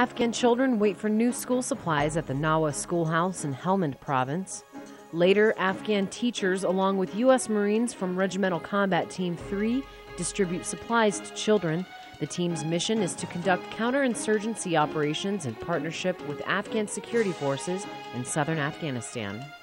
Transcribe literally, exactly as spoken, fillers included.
Afghan children wait for new school supplies at the Nawa schoolhouse in Helmand province. Later, Afghan teachers, along with U S Marines from Regimental Combat Team three, distribute supplies to children. The team's mission is to conduct counterinsurgency operations in partnership with Afghan security forces in southern Afghanistan.